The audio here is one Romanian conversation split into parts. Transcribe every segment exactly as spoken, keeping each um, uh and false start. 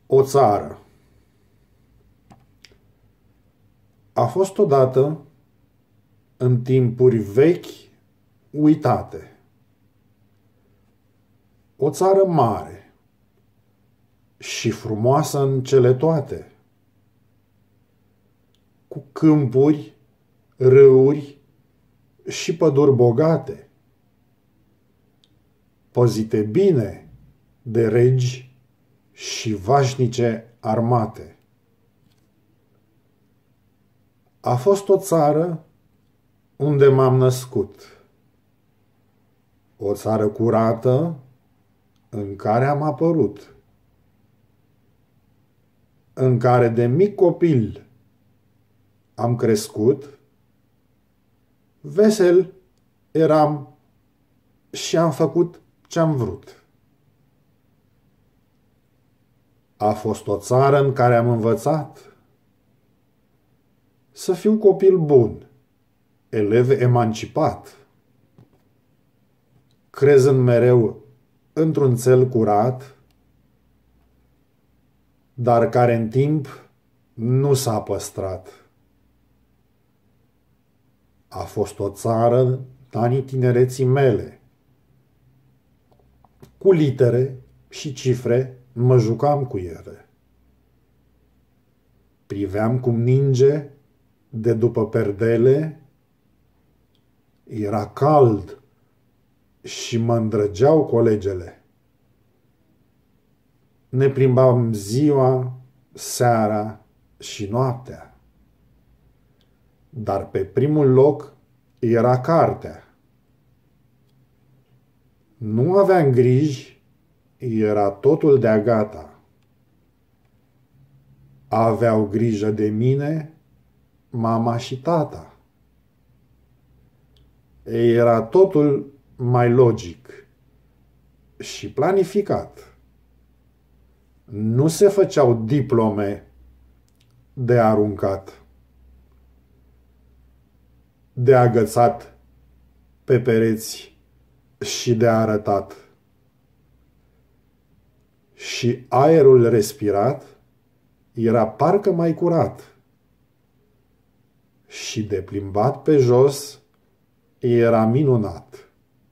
O țară. A fost odată, în timpuri vechi uitate, o țară mare și frumoasă în cele toate, cu câmpuri, râuri și păduri bogate, păzite bine de regi și vașnice armate. A fost o țară unde m-am născut, o țară curată în care am apărut, în care de mic copil am crescut, vesel eram și am făcut ce-am vrut. A fost o țară în care am învățat să fiu copil bun, elev emancipat, crezând mereu într-un țel curat, dar care în timp nu s-a păstrat. A fost o țară în anii tinereții mele. Cu litere și cifre mă jucam cu ele. Priveam cum ninge de după perdele, era cald și mă îndrăgeau colegele. Ne plimbam ziua, seara și noaptea. Dar pe primul loc era cartea. Nu aveam griji, era totul de-a gata. Aveau grijă de mine mama și tata. Era totul mai logic și planificat. Nu se făceau diplome de aruncat, de agățat pe pereți și de arătat. Și aerul respirat era parcă mai curat. Și de plimbat pe jos era minunat.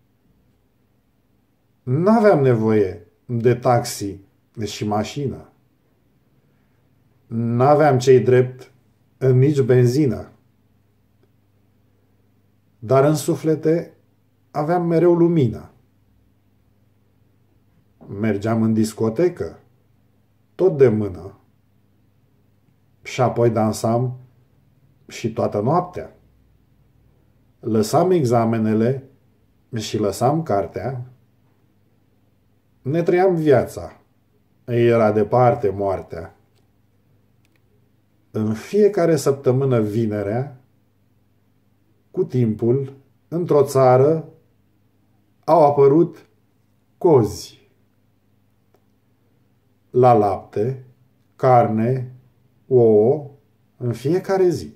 N-aveam nevoie de taxi și mașină. N-aveam cei drept nici benzină. Dar în suflete aveam mereu lumină. Mergeam în discotecă, tot de mână. Și apoi dansam și toată noaptea. Lăsam examenele și lăsam cartea. Ne trăiam viața. Era departe moartea. În fiecare săptămână vinerea, cu timpul, într-o țară, au apărut cozi. La lapte, carne, ouă, în fiecare zi.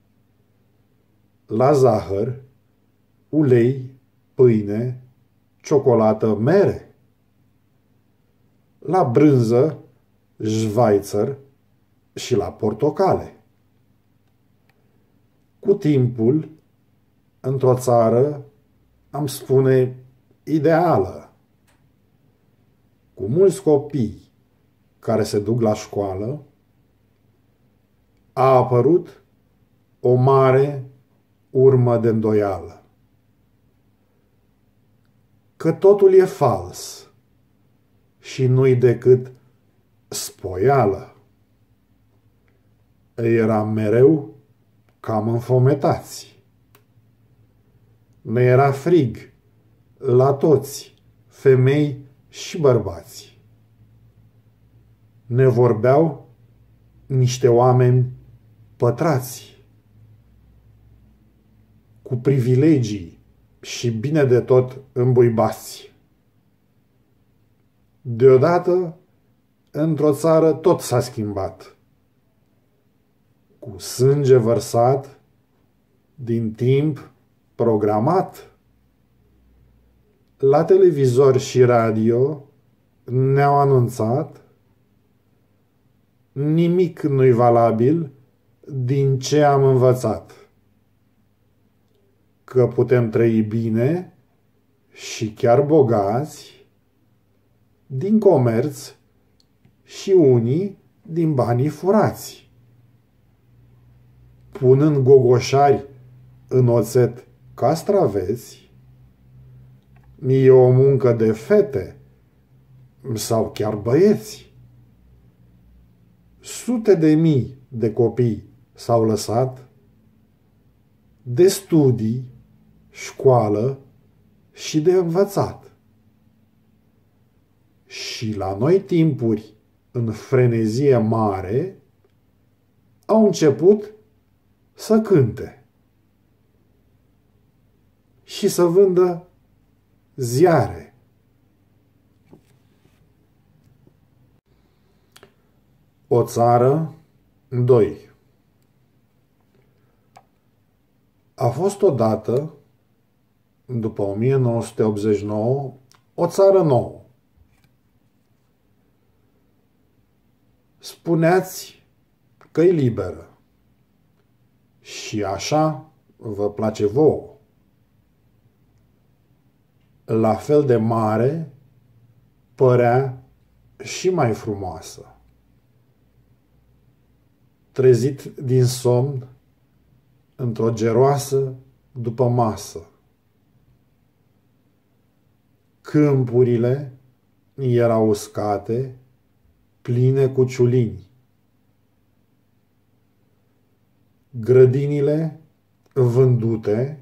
La zahăr, ulei, pâine, ciocolată, mere. La brânză, Schweizer și la portocale. Cu timpul, într-o țară, am spune, ideală, cu mulți copii care se duc la școală, a apărut o mare urmă de îndoială. Că totul e fals și nu-i decât spoială. Eram mereu cam înfometați. Ne era frig la toți, femei și bărbați. Ne vorbeau niște oameni pătrați, cu privilegii și bine de tot îmbuibați. Deodată, într-o țară tot s-a schimbat. Cu sânge vărsat, din timp programat. La televizor și radio ne-au anunțat nimic nu-i valabil din ce am învățat. Că putem trăi bine și chiar bogați din comerț și unii din banii furați. Punând gogoșari în oțet castraveți, e o muncă de fete sau chiar băieți. Sute de mii de copii s-au lăsat de studii, școală și de învățat. Și la noi timpuri, în frenezie mare, au început să cânte și să vândă ziare. O țară, doi. A fost odată, după o mie nouă sute optzeci și nouă, o țară nouă. Spuneați că e liberă și așa vă place vouă. La fel de mare părea și mai frumoasă. Trezit din somn într-o geroasă după masă. Câmpurile erau uscate, pline cu ciulini. Grădinile vândute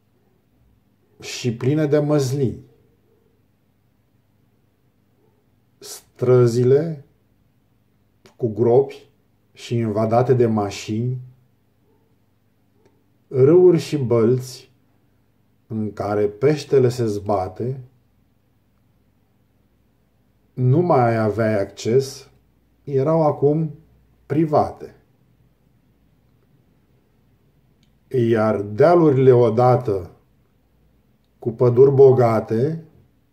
și pline de măslini. Străzile cu gropi și invadate de mașini, râuri și bălți în care peștele se zbate, nu mai aveai acces, erau acum private. Iar dealurile odată cu păduri bogate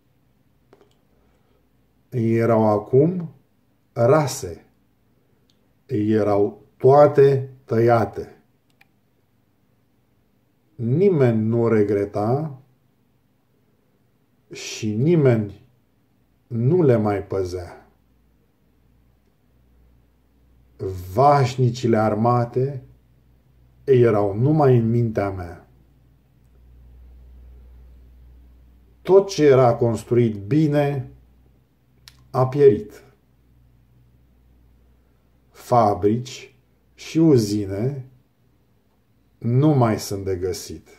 erau acum rase, erau toate tăiate. Nimeni nu regreta și nimeni nu le mai păzea. Vașnicile armate erau numai în mintea mea. Tot ce era construit bine a pierit. Fabrici și uzine nu mai sunt de găsit.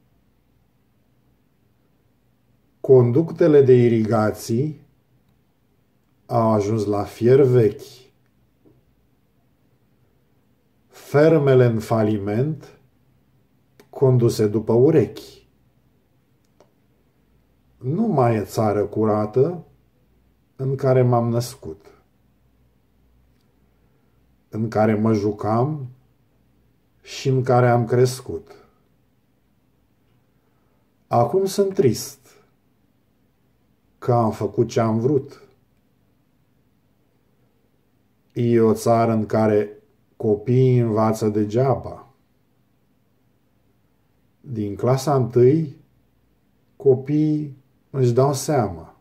Conductele de irigații au ajuns la fier vechi. Fermele în faliment, conduse după urechi. Nu mai e țară curată în care m-am născut, în care mă jucam și în care am crescut. Acum sunt trist că am făcut ce am vrut. E o țară în care copiii învață degeaba. Din clasa întâi, copiii își dau seama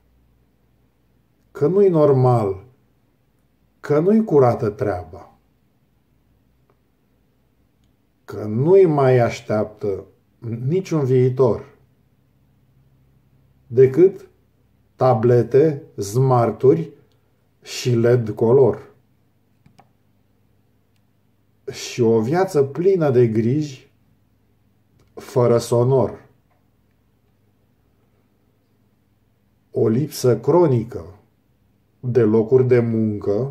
că nu-i normal, că nu-i curată treaba, că nu-i mai așteaptă niciun viitor decât tablete, smarturi și L E D color. Și o viață plină de griji, fără sonor. O lipsă cronică de locuri de muncă,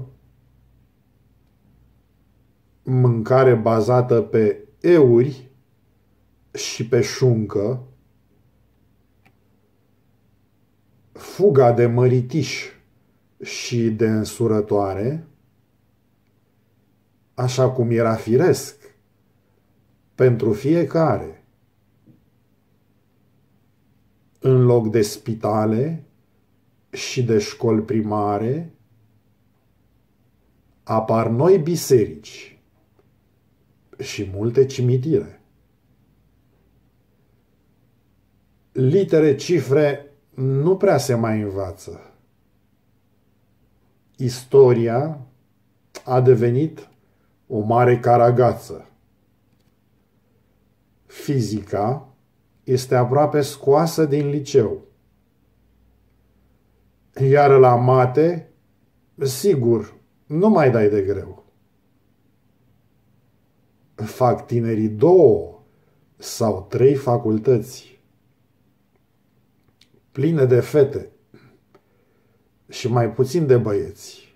mâncare bazată pe euri și pe șuncă, fuga de măritiș și de însurătoare, așa cum era firesc pentru fiecare. În loc de spitale și de școli primare, apar noi biserici și multe cimitire. Litere, cifre nu prea se mai învață. Istoria a devenit o mare caragață. Fizica este aproape scoasă din liceu. Iar la mate, sigur, nu mai dai de greu. Fac tinerii două sau trei facultăți, pline de fete și mai puțin de băieți.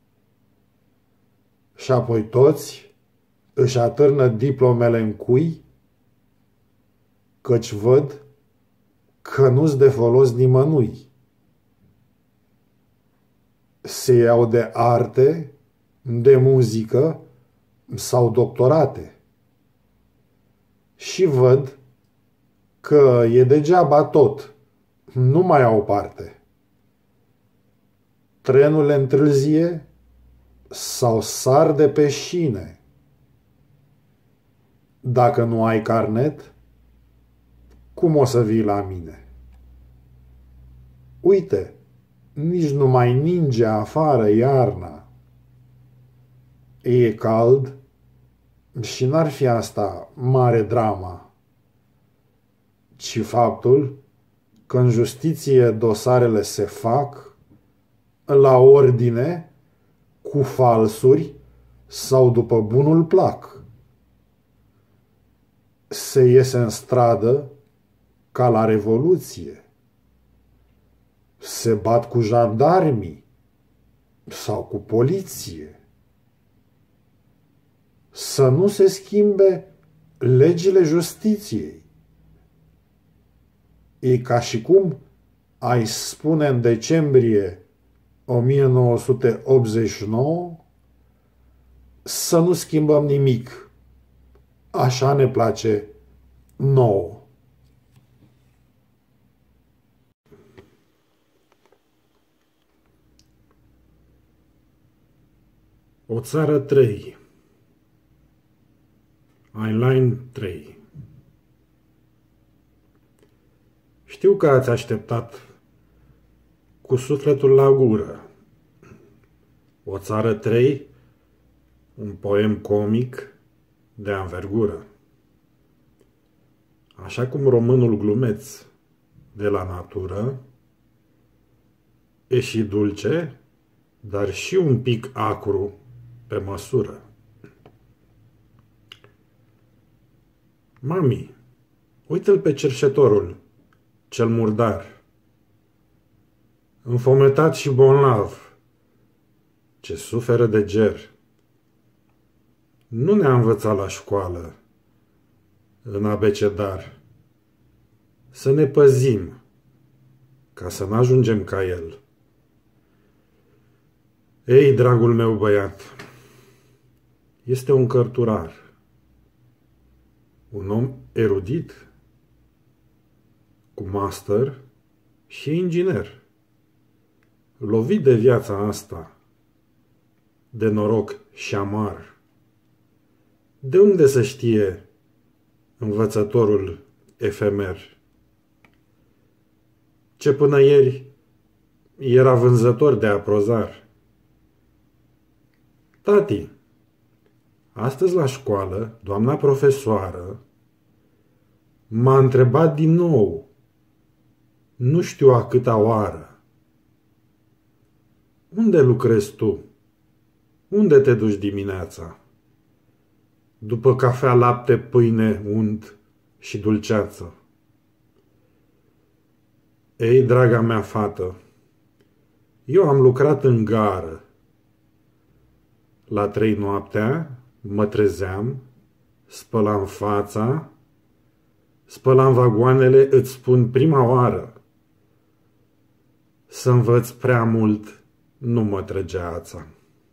Și apoi toți își atârnă diplomele în cui, căci văd că nu-s de folos nimănui. Se iau de arte, de muzică sau doctorate. Și văd că e degeaba tot, nu mai au parte. Trenul întârzie sau sar de pe șine. Dacă nu ai carnet, cum o să vii la mine? Uite, nici nu mai ninge afară iarna. E cald și n-ar fi asta mare drama, ci faptul că în justiție dosarele se fac la ordine, cu falsuri sau după bunul plac. Se iese în stradă ca la Revoluție. Se bat cu jandarmii sau cu poliție. Să nu se schimbe legile justiției. E ca și cum ai spune în decembrie o mie nouă sute optzeci și nouă să nu schimbăm nimic. Așa ne place nouă. O țară trei. Heinlein trei. Știu că ați așteptat cu sufletul la gură. O țară trei, un poem comic de anvergură. Așa cum românul glumeț de la natură e și dulce, dar și un pic acru pe măsură. Mami, uite-l pe cerșetorul, cel murdar, înfometat și bolnav, ce suferă de ger. Nu ne-a învățat la școală, în abecedar, să ne păzim, ca să n-ajungem ca el. Ei, dragul meu băiat, este un cărturar, un om erudit, cu master și inginer, lovit de viața asta, de noroc și amar. De unde să știe învățătorul efemer, ce până ieri era vânzător de aprozar? Tati, astăzi la școală, doamna profesoară m-a întrebat din nou, nu știu a câta oară: unde lucrezi tu? Unde te duci dimineața? După cafea, lapte, pâine, unt și dulceață. Ei, draga mea fată, eu am lucrat în gară. La trei noaptea mă trezeam, spălam fața, spălam vagoanele, îți spun prima oară. Să învăț prea mult nu mă trăgea ața.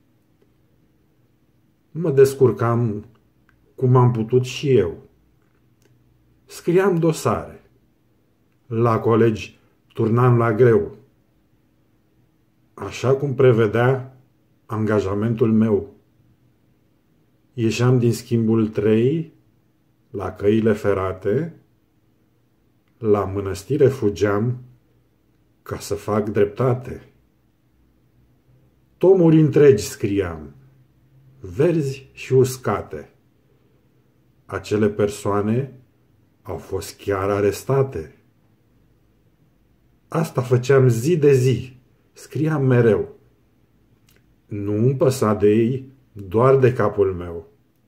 Mă descurcam cum am putut și eu. Scriam dosare. La colegi turnam la greu. Așa cum prevedea angajamentul meu. Ieșeam din schimbul trei la căile ferate, la mănăstire fugeam ca să fac dreptate. Tomuri întregi scriam, verzi și uscate. Acele persoane au fost chiar arestate. Asta făceam zi de zi, scriam mereu. Nu îmi păsa de ei, doar de capul meu.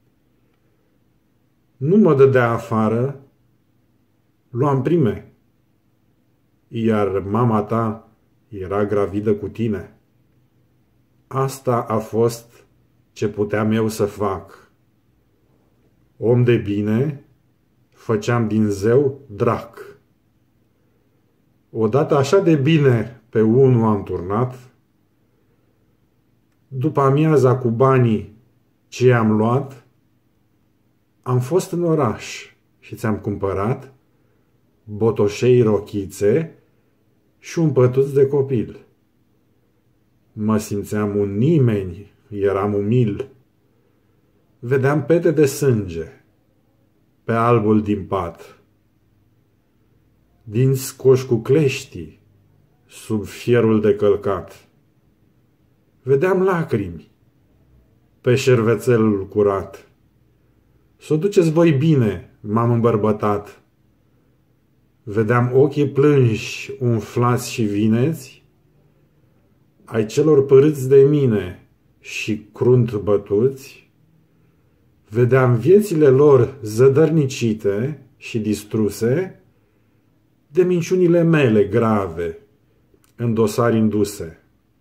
Nu mă dădea afară, luam prime, iar mama ta era gravidă cu tine. Asta a fost ce puteam eu să fac. Om de bine, făceam din zeu drac. Odată așa de bine pe unul am turnat, după amiaza cu banii ce am luat, am fost în oraș și ți-am cumpărat botoșei, rochițe și un pătuț de copil. Mă simțeam un nimeni, eram umil. Vedeam pete de sânge pe albul din pat, dinți scoși cu cleștii sub fierul de călcat. Vedeam lacrimi pe șervețelul curat. S-o duceți voi bine, m-am îmbărbătat. Vedeam ochii plânși, umflați și vineți, ai celor părâți de mine și crunt bătuți. Vedeam viețile lor zădărnicite și distruse de minciunile mele grave în dosari induse.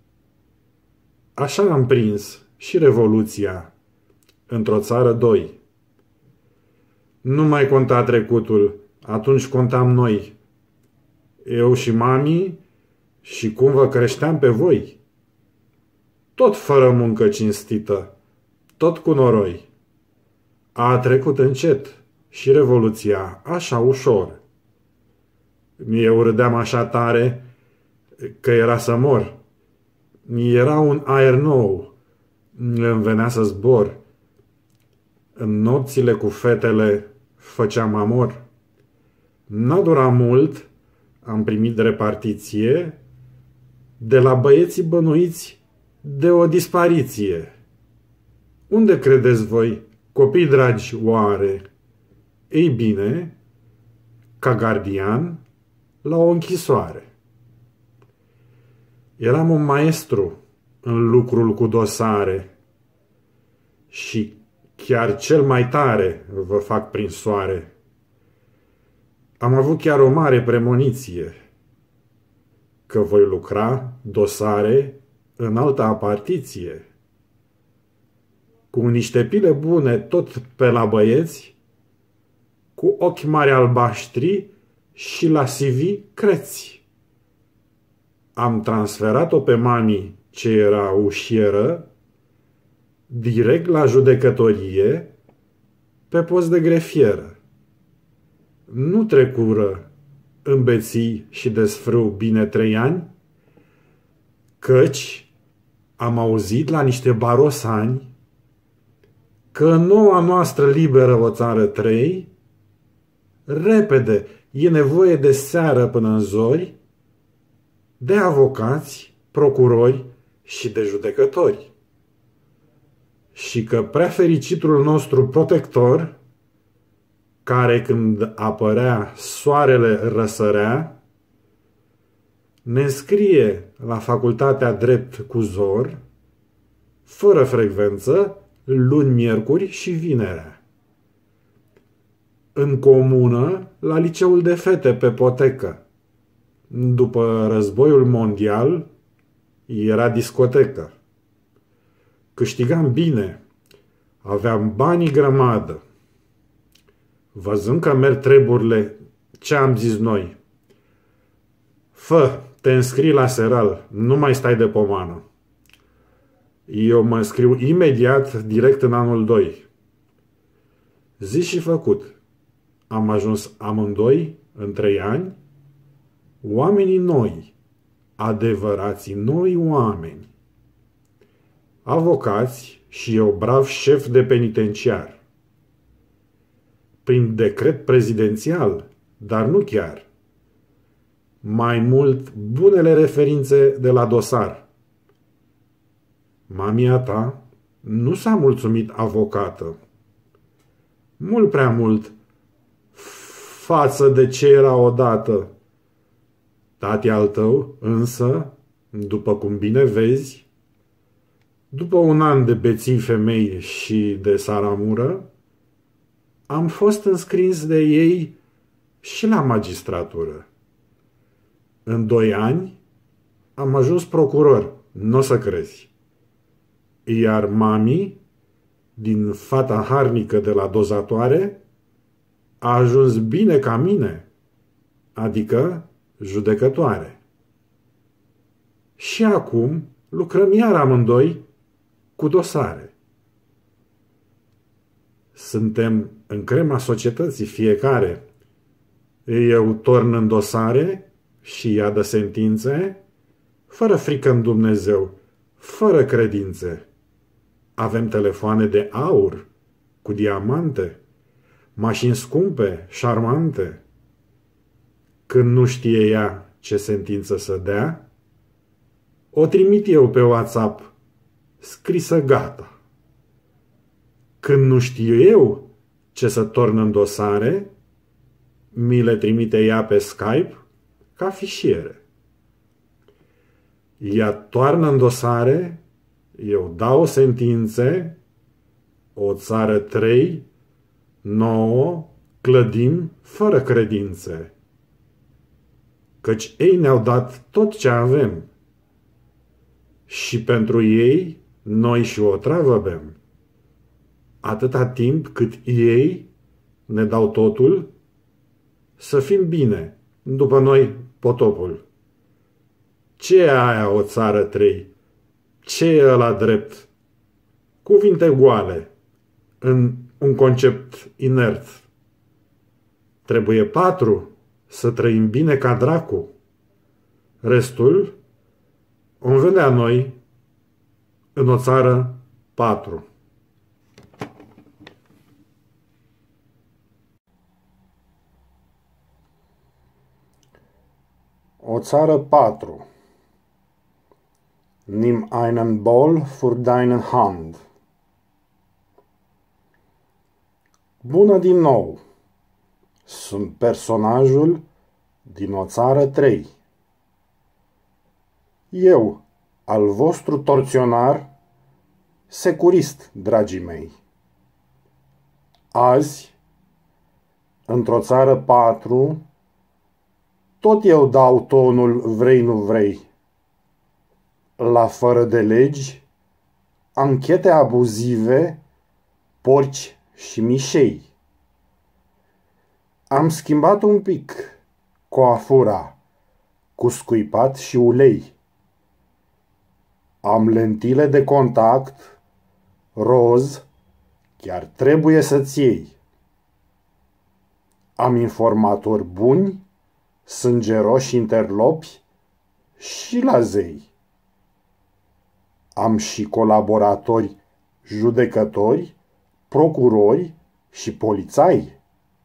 Așa am prins și Revoluția într-o țară doi. Nu mai conta trecutul, atunci contam noi, eu și mami, și cum vă creșteam pe voi. Tot fără muncă cinstită, tot cu noroi. A trecut încet și Revoluția așa ușor. Eu râdeam așa tare că era să mor. Era un aer nou, îmi venea să zbor. În nopțile cu fetele făceam amor. N-a durat mult, am primit repartiție de la băieții bănuiți de o dispariție. Unde credeți voi, copii dragi, oare? Ei bine, ca gardian la o închisoare. Eram un maestru în lucrul cu dosare și chiar cel mai tare vă fac prin soare. Am avut chiar o mare premoniție că voi lucra dosare în alta apartiție. Cu niște pile bune tot pe la băieți, cu ochi mari albaștri și la C V creți. Am transferat-o pe mami ce era ușieră direct la judecătorie pe post de grefieră. Nu trecură în beții și desfrâu bine trei ani, căci am auzit la niște barosani că în noua noastră liberă o țară trei, repede e nevoie de seară până în zori, de avocați, procurori și de judecători. Și că prea fericitul nostru protector, care când apărea soarele răsărea, ne înscrie la facultatea drept cu zor, fără frecvență, luni, miercuri și vinerea. În comună, la liceul de fete pe potecă. După războiul mondial, era discotecă. Câștigam bine, aveam banii grămadă. Văzând că merg treburile, ce am zis noi? Fă, te înscrii la seral, nu mai stai de pomană. Eu mă înscriu imediat, direct în anul doi. Zis și făcut. Am ajuns amândoi în trei ani, oamenii noi, adevărații noi oameni. avocați și eu brav șef de penitenciar. Prin decret prezidențial, dar nu chiar. Mai mult, bunele referințe de la dosar. Mamia ta nu s-a mulțumit avocată. Mult prea mult față de ce era odată. Tati al tău, însă, după cum bine vezi, după un an de beții femei și de saramură, am fost înscris de ei și la magistratură. În doi ani am ajuns procuror, n-o să crezi. Iar mami, din fata harnică de la dozatoare, a ajuns bine ca mine, adică judecătoare. Și acum lucrăm iar amândoi cu dosare. Suntem în crema societății fiecare. Eu torn în dosare și ea dă sentințe, fără frică în Dumnezeu, fără credințe. Avem telefoane de aur, cu diamante, mașini scumpe, șarmante. Când nu știe ea ce sentință să dea, o trimit eu pe WhatsApp, scrisă gata. Când nu știu eu ce să torn în dosare, mi le trimite ea pe Skype ca fișiere. Ea toarnă în dosare, eu dau sentințe, o țară trei, nouă, clădim fără credințe. Căci ei ne-au dat tot ce avem. Și pentru ei, noi și o travă bem. Atâta timp cât ei ne dau totul, să fim bine, după noi potopul. Ce e aia o țară trei? Ce e ăla drept? Cuvinte goale, în un concept inert. Trebuie patru să trăim bine ca dracu. Restul vom vedea noi în o țară patru. O țară patru. Nimm einen Ball für deine Hand. Bună din nou! Sunt personajul din o țară trei. Eu, al vostru torționar, securist, dragii mei. Azi, într-o țară patru, tot eu dau tonul vrei nu vrei. La fără de legi, anchete abuzive, porci și mișei. Am schimbat un pic coafura cu scuipat și ulei. Am lentile de contact, roz, chiar trebuie să-ți iei. Am informatori buni, sângeroși interlopi și la zei. Am și colaboratori judecători, procurori și polițai.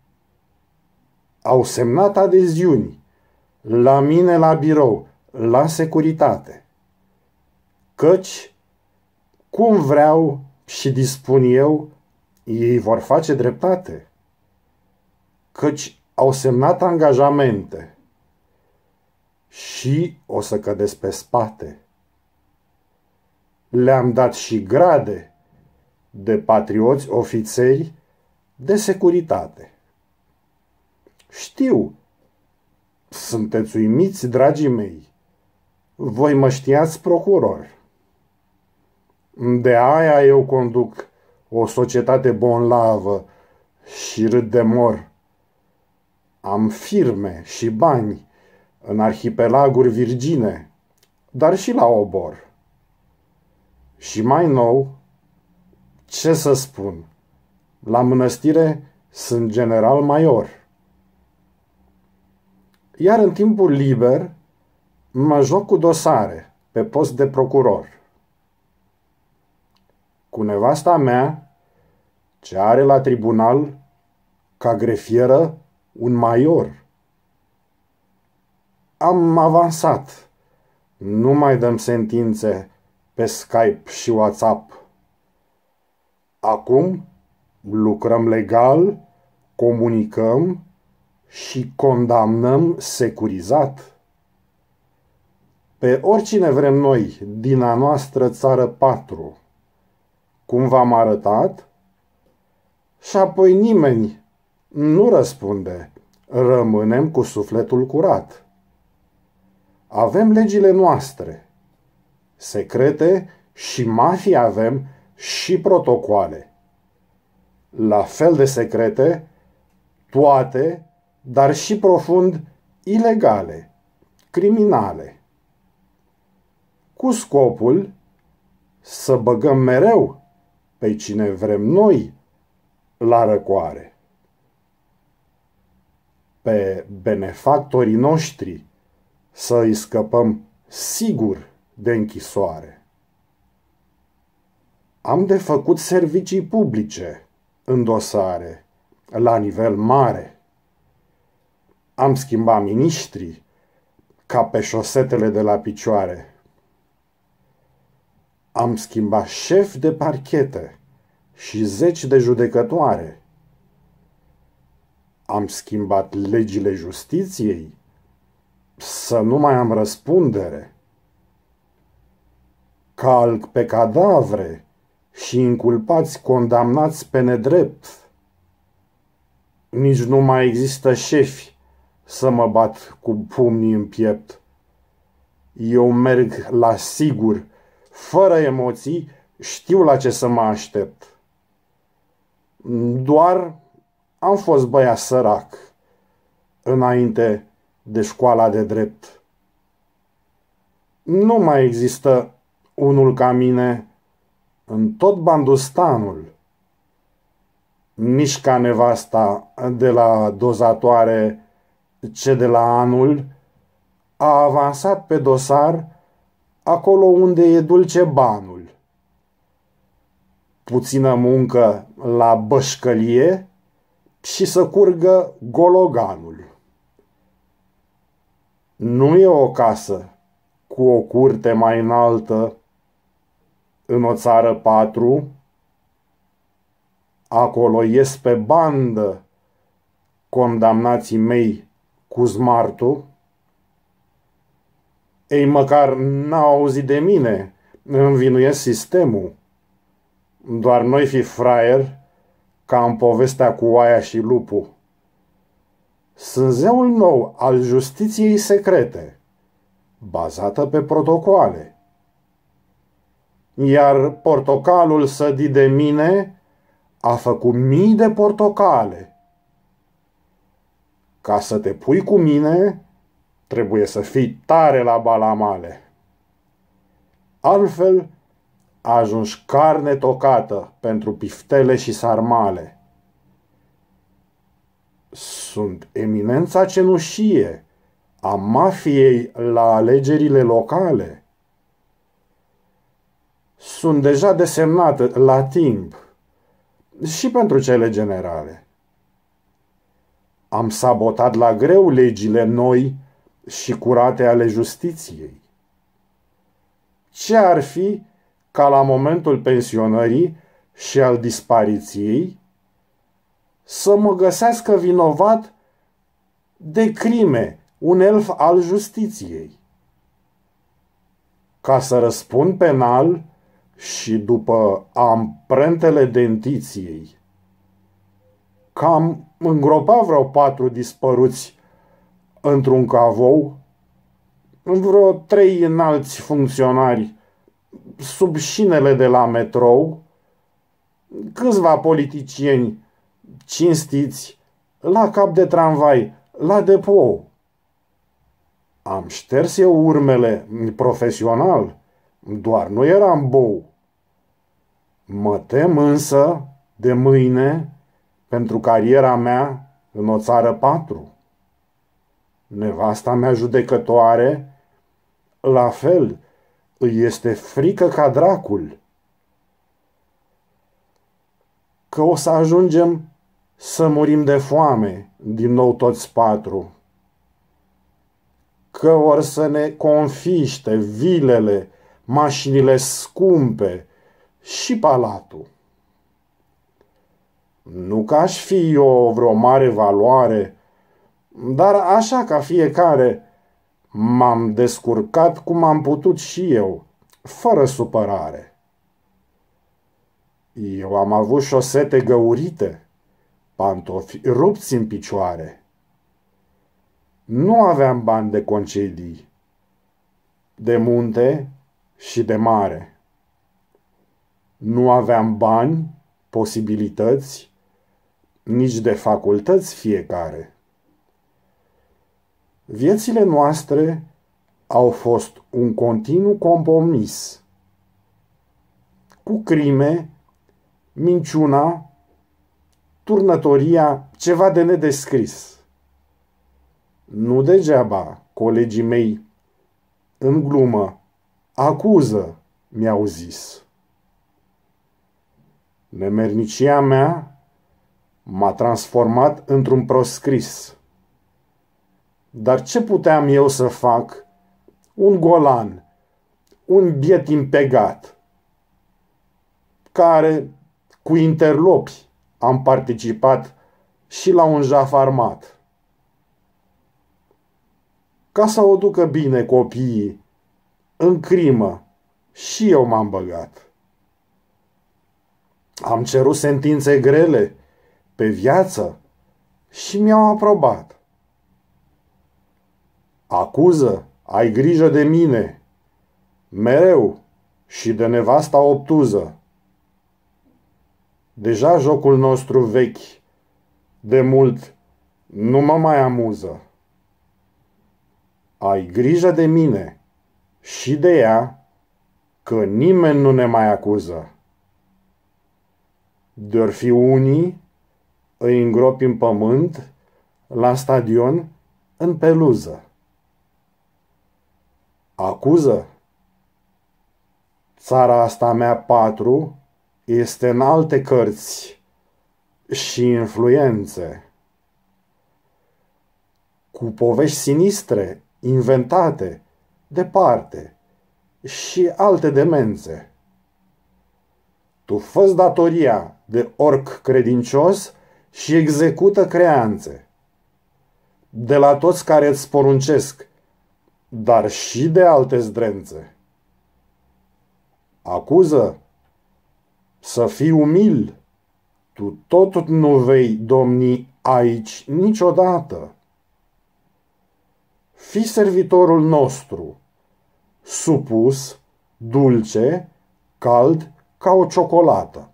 Au semnat adeziuni la mine la birou, la securitate. Căci, cum vreau și dispun eu, ei vor face dreptate. Căci au semnat angajamente și o să cădesc pe spate. Le-am dat și grade de patrioți ofițeri de securitate. Știu, sunteți uimiți, dragii mei, voi mă știați procuror. De aia eu conduc o societate bonlavă și râd de mor. Am firme și bani în arhipelaguri virgine, dar și la obor. Și mai nou, ce să spun, la mănăstire sunt general major. Iar în timpul liber mă joc cu dosare pe post de procuror. cu nevasta mea, ce are la tribunal ca grefieră un major. Am avansat. Nu mai dăm sentințe pe Skype și WhatsApp. Acum lucrăm legal, comunicăm și condamnăm securizat. Pe oricine vrem noi din a noastră țară patru, cum v-am arătat, și apoi nimeni nu răspunde, rămânem cu sufletul curat. Avem legile noastre, secrete și mafie avem și protocoale. La fel de secrete, toate, dar și profund ilegale, criminale. Cu scopul să băgăm mereu pe cine vrem noi la răcoare. Pe benefactorii noștri să îi scăpăm sigur de închisoare. Am de făcut servicii publice în dosare, la nivel mare. Am schimbat miniștri ca pe șosetele de la picioare. Am schimbat șefi de parchete și zeci de judecătoare. Am schimbat legile justiției să nu mai am răspundere. Calc pe cadavre și inculpați condamnați pe nedrept. Nici nu mai există șefi să mă bat cu pumnii în piept. Eu merg la sigur, fără emoții, știu la ce să mă aștept. Doar am fost băiat sărac înainte de școala de drept. Nu mai există unul ca mine în tot Bandustanul, nici ca nevasta de la dozatoare ce de la anul a avansat pe dosar acolo unde e dulce banul. Puțină muncă la bășcălie și să curgă gologanul. Nu e o casă cu o curte mai înaltă în o țară patru. Acolo ies pe bandă condamnații mei cu smartul. Ei măcar n-au auzit de mine, învinuiesc sistemul. Doar noi fi fraier ca în povestea cu oaia și lupul. Sunt zeul nou al justiției secrete, bazată pe protocoale. Iar portocalul sădit de mine a făcut mii de portocale. Ca să te pui cu mine, trebuie să fii tare la balamale. Altfel, ajungi carne tocată pentru piftele și sarmale. Sunt eminența cenușie a mafiei la alegerile locale. Sunt deja desemnat la timp și pentru cele generale. Am sabotat la greu legile noi și curate ale justiției. Ce ar fi ca la momentul pensionării și al dispariției să mă găsească vinovat de crime un elf al justiției? Ca să răspund penal și după amprentele dentiției. Cam îngropa vreo patru dispăruți într-un cavou, vreo trei înalți funcționari sub șinele de la metrou, câțiva politicieni cinstiți la cap de tramvai, la depou. Am șters eu urmele profesional, doar nu eram bou. Mă tem însă de mâine pentru cariera mea în o țară patru. Nevasta mea judecătoare, la fel, îi este frică ca dracul. că o să ajungem să murim de foame din nou toți patru, că or să ne confiște vilele, mașinile scumpe și palatul. Nu că aș fi eu vreo mare valoare, dar așa ca fiecare m-am descurcat cum am putut și eu, fără supărare. Eu am avut șosete găurite, pantofi rupți în picioare. Nu aveam bani de concedii, de munte și de mare. Nu aveam bani, posibilități, nici de facultăți fiecare. Viețile noastre au fost un continuu compromis, cu crime, minciuna, turnătoria, ceva de nedescris. Nu degeaba colegii mei, în glumă, acuză, mi-au zis. Nemernicia mea m-a transformat într-un proscris. Dar ce puteam eu să fac? Un golan, un biet impegat, care, cu interlopi, am participat și la un jaf armat. Ca să o ducă bine copiii, în crimă și eu m-am băgat. Am cerut sentințe grele pe viață și mi-au aprobat. Acuză, ai grijă de mine, mereu și de nevasta obtuză. Deja jocul nostru vechi, de mult, nu mă mai amuză. Ai grijă de mine și de ea, că nimeni nu ne mai acuză. De-or fi unii, îi îngropi în pământ, la stadion, în peluză. Acuză? Țara asta mea patru este în alte cărți și influențe, cu povești sinistre, inventate, departe, și alte demențe. Tu fă-ți datoria de orc credincios și execută creanțe, de la toți care îți poruncesc, dar și de alte zdrențe. Acuză să fii umil, tu tot nu vei domni aici niciodată. Fii servitorul nostru, supus, dulce, cald ca o ciocolată.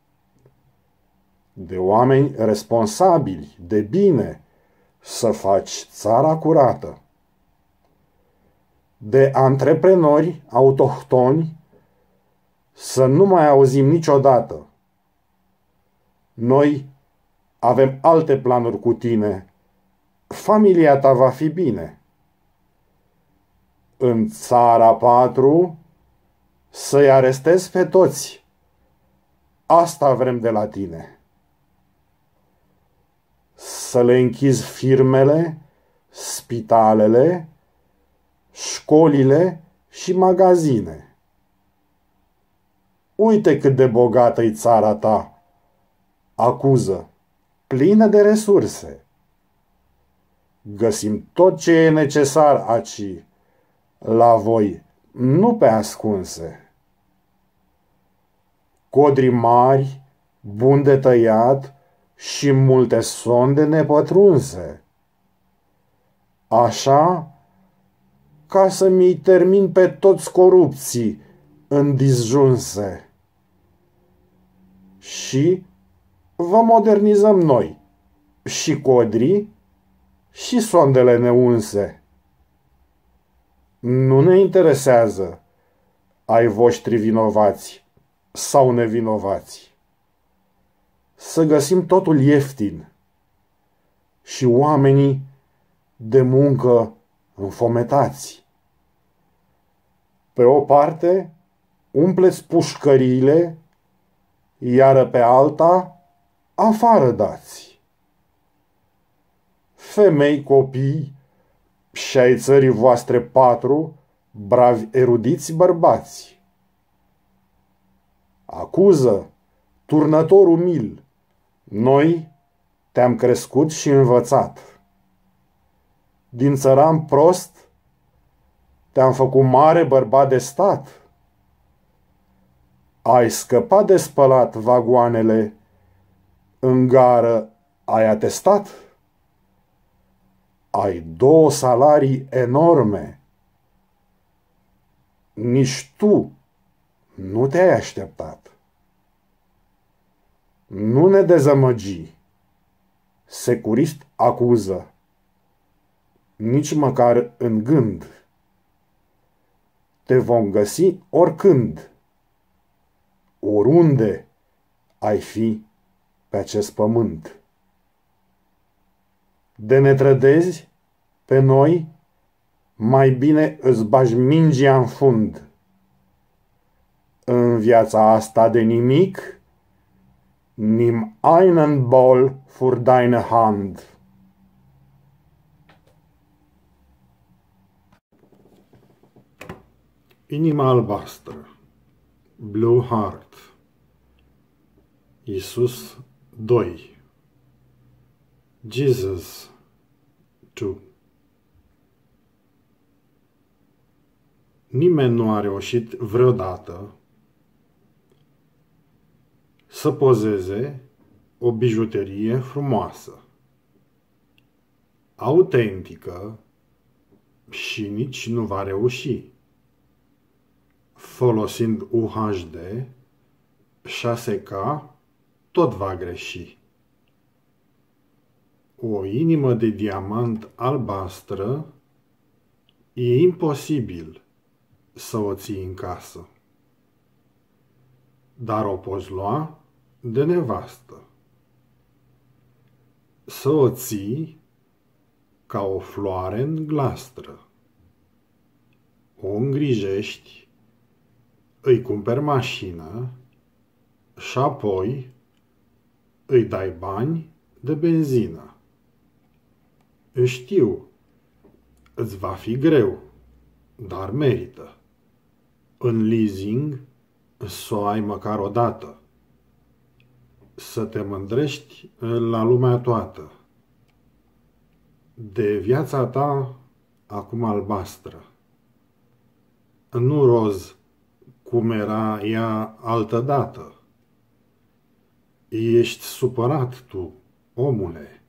De oameni responsabili, de bine, să faci țara curată. De antreprenori autohtoni, să nu mai auzim niciodată. Noi avem alte planuri cu tine. Familia ta va fi bine. În țara patru să-i arestezi pe toți. Asta vrem de la tine. Să le închizi firmele, spitalele, școlile și magazine. Uite cât de bogată-i țara ta, acuză, plină de resurse. Găsim tot ce e necesar aici, la voi, nu pe ascunse. Codri mari, bun de tăiat și multe sonde nepătrunse. Așa, ca să mi-i termin pe toți corupții în disjunse. Și vă modernizăm noi, și codrii, și sondele neunse. Nu ne interesează ai voștri vinovați sau nevinovați. Să găsim totul ieftin și oamenii de muncă înfometați. Pe o parte, umpleți pușcăriile, iar pe alta afară dați. Femei, copii și ai țării voastre patru, bravi erudiți bărbați. Acuză, turnător umil, noi te-am crescut și învățat. Din țăran prost te-am făcut mare bărbat de stat. Ai scăpat de spălat vagoanele, în gară ai atestat. Ai două salarii enorme. Nici tu nu te-ai așteptat. Nu ne dezamăgi. Securist acuză. Nici măcar în gând. Te vom găsi oricând, oriunde ai fi pe acest pământ. De ne trădezi pe noi, mai bine îți bagi mingea în fund. În viața asta de nimic, nimm einen Ball für deine Hand. Inima albastră, Blue Heart, Iisus doi, Jesus doi. Nimeni nu a reușit vreodată să pozeze o bijuterie frumoasă, autentică și nici nu va reuși, folosind U H D, șase K, tot va greși. O inimă de diamant albastră e imposibil să o ții în casă, dar o poți lua de nevastă, să o ții ca o floare în glastră. O îngrijești, îi cumperi mașină și apoi îi dai bani de benzină. Știu, îți va fi greu, dar merită. În leasing să o ai măcar o dată, să te mândrești la lumea toată de viața ta acum albastră, nu roz cum era ea altădată. Ești supărat tu, omule.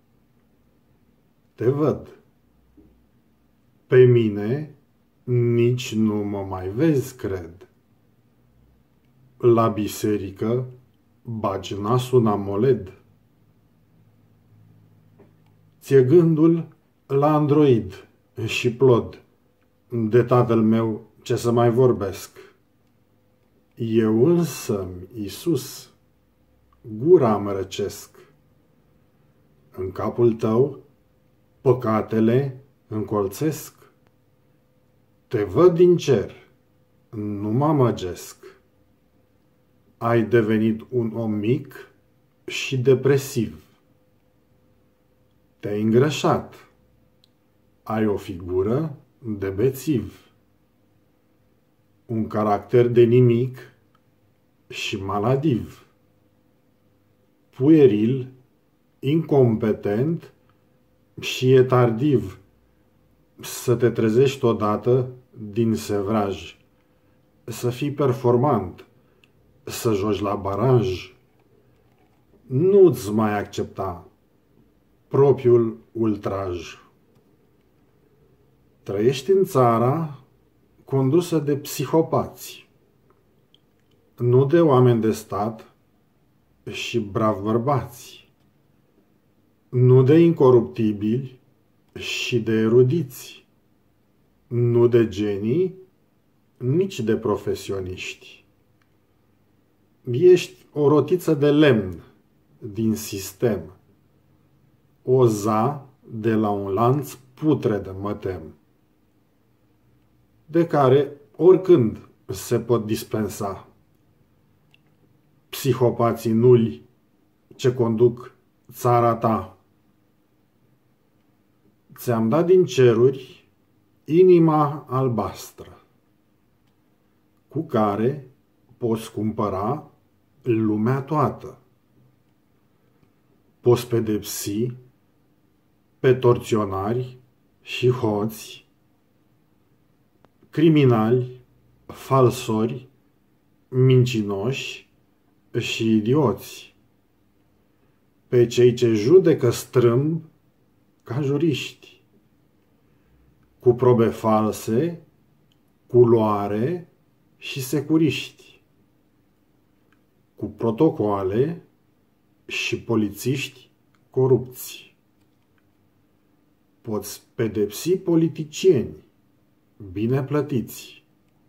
Te văd. Pe mine nici nu mă mai vezi, cred. La biserică bagi nasul în amoled. Ți-e gândul la Android și plod. De tatăl meu ce să mai vorbesc. Eu însă-mi, Iisus, gura îmi răcesc. În capul tău păcatele încolțesc. Te văd din cer, nu mă amăgesc. Ai devenit un om mic și depresiv. Te-ai îngrășat. Ai o figură de bețiv. Un caracter de nimic și maladiv. Pueril, incompetent și e tardiv să te trezești odată din sevraj, să fii performant, să joci la baraj. Nu-ți mai accepta propriul ultraj. Trăiești în țara condusă de psihopați, nu de oameni de stat și bravi bărbați, nu de incoruptibili și de erudiți, nu de genii, nici de profesioniști. Ești o rotiță de lemn din sistem, o za de la un lanț putred, mă tem, de care oricând se pot dispensa. Psihopații nuli ce conduc țara ta. Ți-am dat din ceruri inima albastră, cu care poți cumpăra lumea toată. Poți pedepsi pe torționari și hoți, criminali, falsori, mincinoși și idioți, pe cei ce judecă strâmb ca juriști, cu probe false, cu luare și securiști, cu protocoale și polițiști corupți. Poți pedepsi politicieni bine plătiți,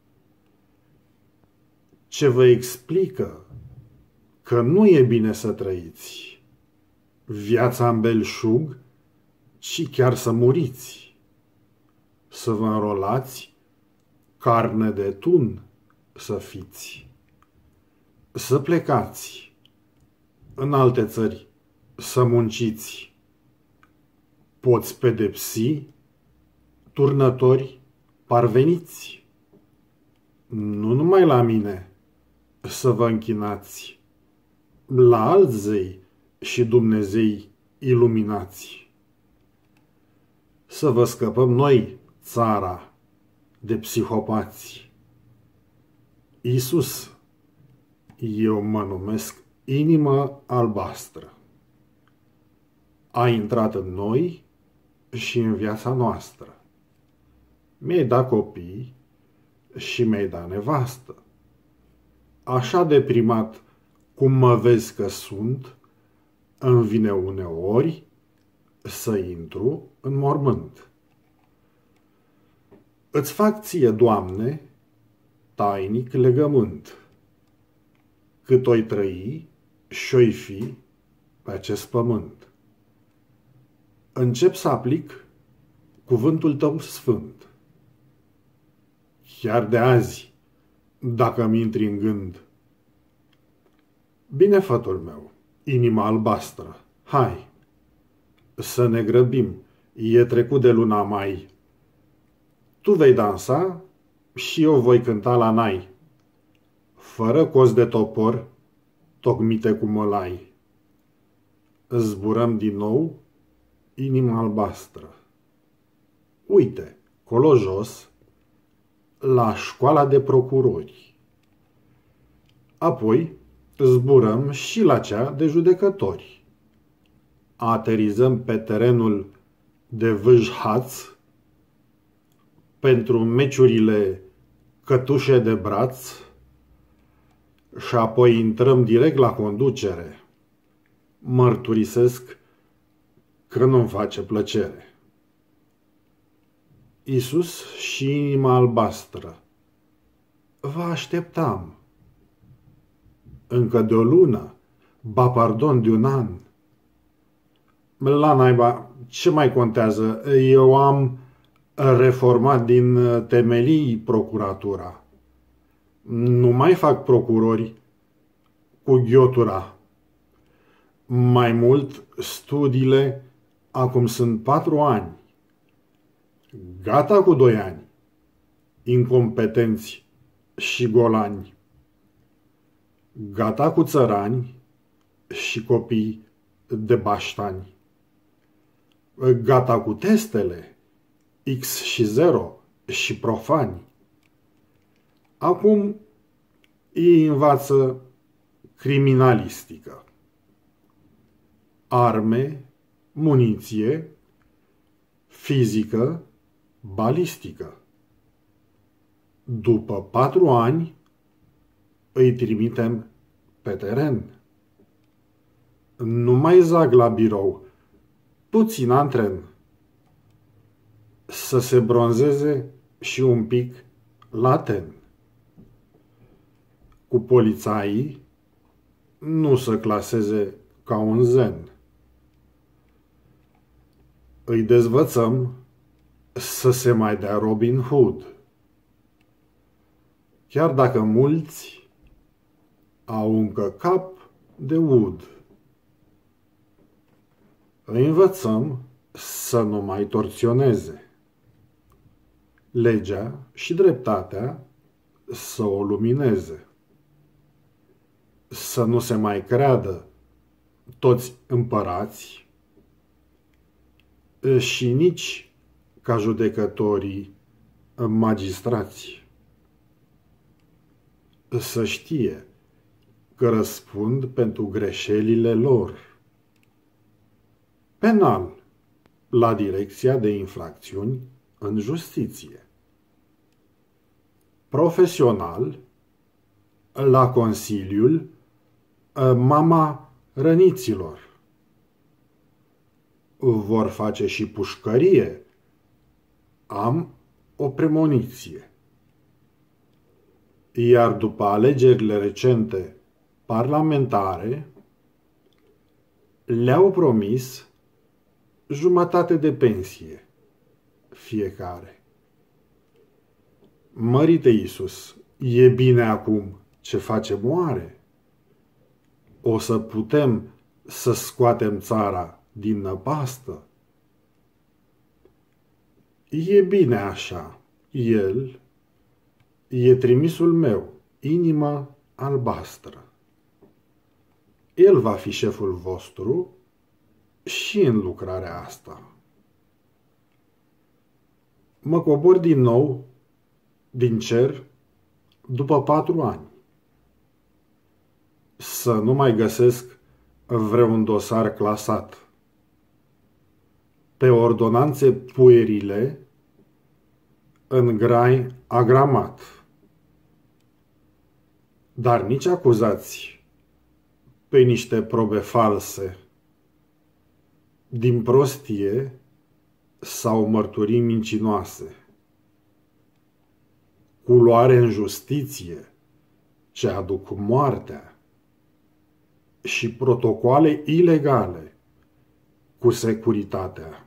ce vă explică că nu e bine să trăiți viața în belșug, ci chiar să muriți, să vă înrolați, carne de tun să fiți, să plecați în alte țări, să munciți. Poți pedepsi turnători parveniți, nu numai la mine să vă închinați, la alți zei și Dumnezei iluminați. Să vă scăpăm noi, țara, de psihopați. Iisus, eu mă numesc inimă albastră. A intrat în noi și în viața noastră. Mi-ai dat copii și mi-ai dat nevastă. Așa de primat cum mă vezi că sunt, îmi vine uneori să intru în mormânt. Îți fac ție, Doamne, tainic legământ, cât oi trăi și-oi fi pe acest pământ. Încep să aplic cuvântul tău sfânt. Chiar de azi, dacă mi intri în gând. Bine, fătul meu, inima albastră, hai, să ne grăbim, e trecut de luna mai. Tu vei dansa și eu voi cânta la nai, fără coz de topor, tocmite cu mălai. Zburăm din nou, inima albastră. Uite, colo jos, la școala de procurori. Apoi zburăm și la cea de judecători. Aterizăm pe terenul de vâjhaț pentru meciurile cătușe de braț și apoi intrăm direct la conducere. Mărturisesc că nu-mi face plăcere. Iisus și inima albastră, vă așteptam. Încă de o lună, ba pardon, de un an. La naiba, ce mai contează? Eu am reformat din temelii procuratura. Nu mai fac procurori cu ghiotura. Mai mult, studiile acum sunt patru ani. Gata cu doi ani. Incompetenți și golani. Gata cu țărani și copii de baștani. Gata cu testele, X și zero și profani. Acum ei învață criminalistică. Arme, muniție, fizică, balistică. După patru ani îi trimitem pe teren. Nu mai zac la birou, puțin antren. Să se bronzeze și un pic laten. Cu polițaii nu să claseze ca un zen. Îi dezvățăm să se mai dea Robin Hood. Chiar dacă mulți au încă cap de ud. Îi învățăm să nu mai torționeze. Legea și dreptatea să o lumineze. Să nu se mai creadă toți împărați și nici ca judecătorii magistrați. Să știe că răspund pentru greșelile lor. Penal, la Direcția de Infracțiuni în Justiție. Profesional, la Consiliul Mama Răniților. Vor face și pușcărie. Am o premoniție. Iar după alegerile recente parlamentare, le-au promis jumătate de pensie fiecare. Mărite Iisus, e bine acum ce facem oare? O să putem să scoatem țara din năpastă? E bine așa, El e trimisul meu, inima albastră. El va fi șeful vostru și în lucrarea asta. Mă cobor din nou din cer după patru ani. Să nu mai găsesc vreun dosar clasat. Pe ordonanțe puerile în grai agramat. Dar nici acuzați pe niște probe false din prostie sau mărturii mincinoase. Culoare în justiție ce aduc moartea și protocoale ilegale cu securitatea.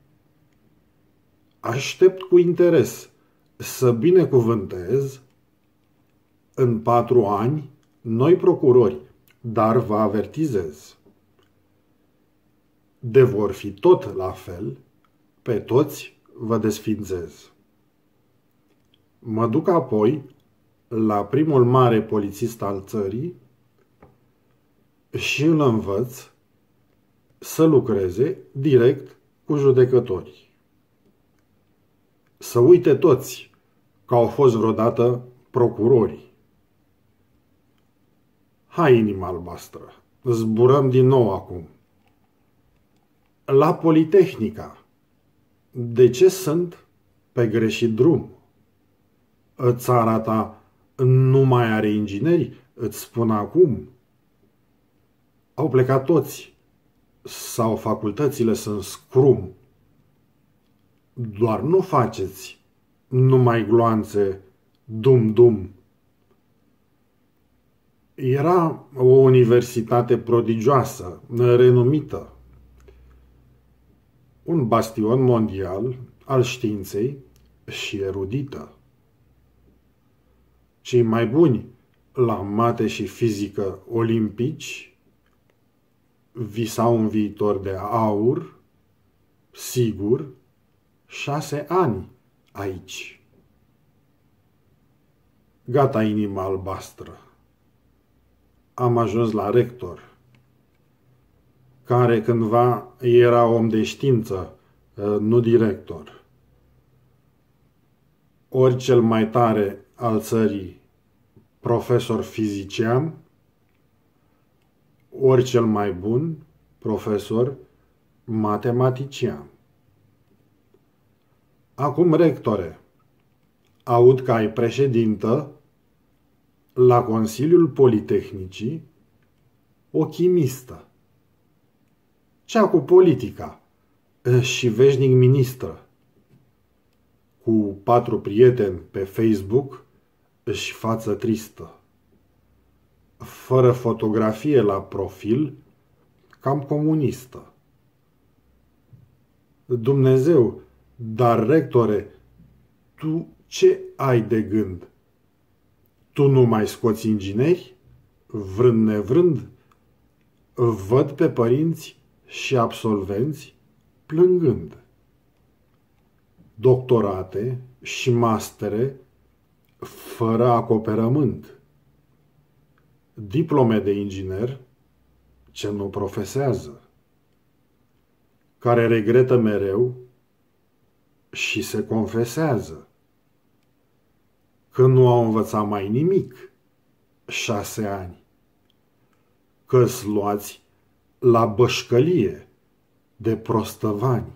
Aștept cu interes să binecuvântez în patru ani noi procurori, dar vă avertizez. De vor fi tot la fel, pe toți vă desfințez. Mă duc apoi la primul mare polițist al țării și îl învăț să lucreze direct cu judecătorii. Să uite toți că au fost vreodată procurorii. Hai, inima albastră, zburăm din nou acum. La Politehnica. De ce sunt pe greșit drum? Țara ta nu mai are ingineri, îți spun acum. Au plecat toți sau facultățile sunt scrum. Doar nu faceți numai gloanțe dum-dum. Era o universitate prodigioasă, renumită. Un bastion mondial al științei și erudită. Cei mai buni la mate și fizică olimpici visau un viitor de aur, sigur, șase ani aici. Gata, inima albastră. Am ajuns la rector, care cândva era om de știință, nu director. Ori cel mai tare al țării, profesor fizician, ori cel mai bun, profesor matematician. Acum, rectore, aud că ai președintă la Consiliul Politehnicii o chimistă. Cea cu politica și veșnic ministră, cu patru prieteni pe Facebook și față tristă, fără fotografie la profil, cam comunistă. Dumnezeu, dar rectore, tu ce ai de gând? Tu nu mai scoți ingineri? Vrând nevrând, văd pe părinți și absolvenți plângând, doctorate și mastere fără acoperământ, diplome de inginer ce nu profesează, care regretă mereu și se confesează că nu au învățat mai nimic șase ani, că-s luați la bășcălie de prostăvani.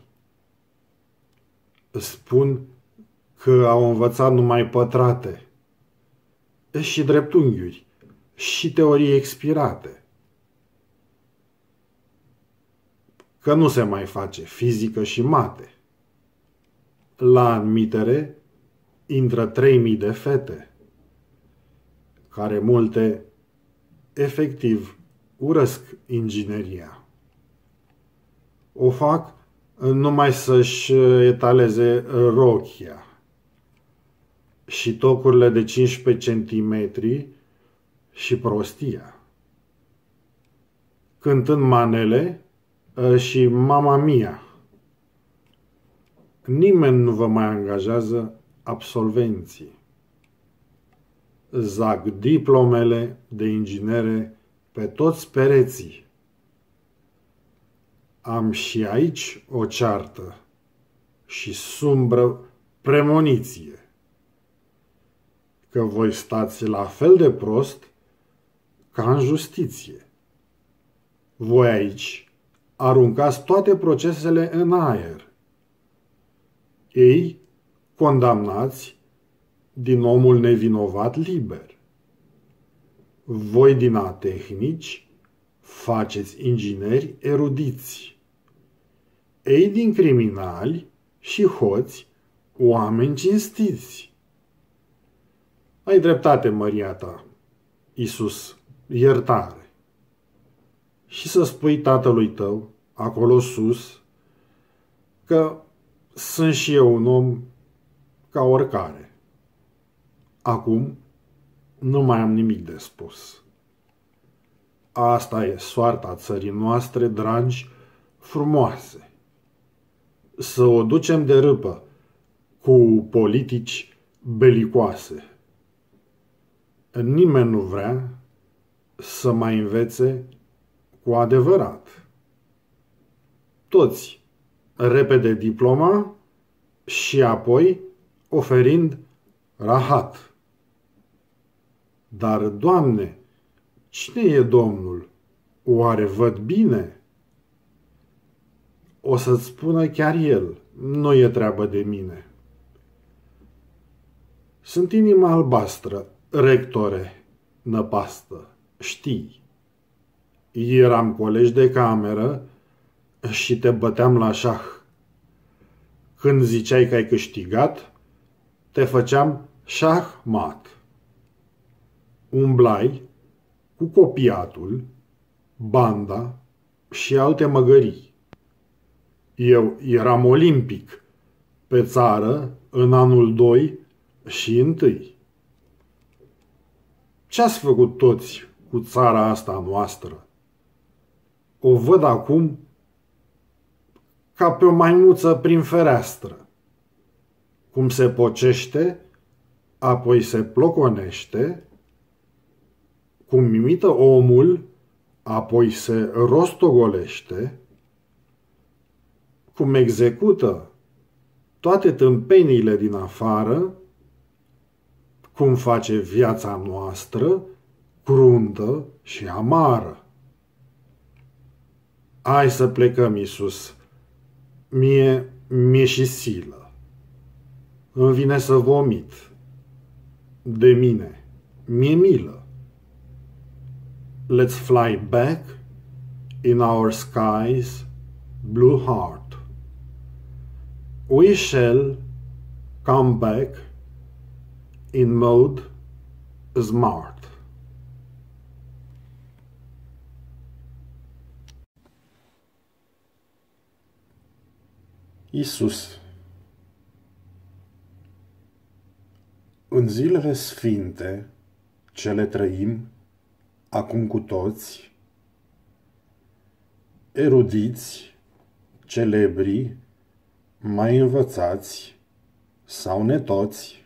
Spun că au învățat numai pătrate și dreptunghiuri și teorii expirate, că nu se mai face fizică și mate. La admitere intră trei mii de fete, care multe efectiv urăsc ingineria. O fac numai să-și etaleze rochia și tocurile de cincisprezece centimetri și prostia, cântând manele și Mamma Mia. Nimeni nu vă mai angajează absolvenții. Zac diplomele de inginere pe toți pereții. Am și aici o ceartă și sumbră premoniție, că voi stați la fel de prost ca în justiție. Voi aici aruncați toate procesele în aer. Ei condamnați din omul nevinovat liber. Voi din atehnici faceți ingineri erudiți. Ei din criminali și hoți oameni cinstiți. Ai dreptate, măria ta, Iisus, iertare. Și să spui tatălui tău, acolo sus, că sunt și eu un om ca oricare. Acum nu mai am nimic de spus. Asta e soarta țării noastre, dragi, frumoase. Să o ducem de râpă cu politici belicoase. Nimeni nu vrea să mai învețe cu adevărat. Toți repede diploma și apoi oferind rahat. Dar, Doamne, cine e Domnul? Oare văd bine? O să-ți spună chiar el, nu e treabă de mine. Sunt inima albastră, rectore, năpastă, știi. Eram colegi de cameră și te băteam la șah. Când ziceai că ai câștigat, te făceam șah-mat. Umblai cu copiatul, banda și alte măgării. Eu eram olimpic pe țară în anul doi și întâi. Ce-ați făcut toți cu țara asta noastră? O văd acum ca pe o maimuță prin fereastră, cum se pocește, apoi se ploconește, cum imită omul, apoi se rostogolește, cum execută toate tâmpeniile din afară, cum face viața noastră cruntă și amară. Hai să plecăm, Iisus. Mie, mie și silă. Îmi vine să vomit. De mine, mie milă. Let's fly back in our skies, blue heart. We shall come back in mode smart. Iisus. În zilele sfinte ce le trăim acum cu toți, erudiți, celebri, mai învățați sau netoți,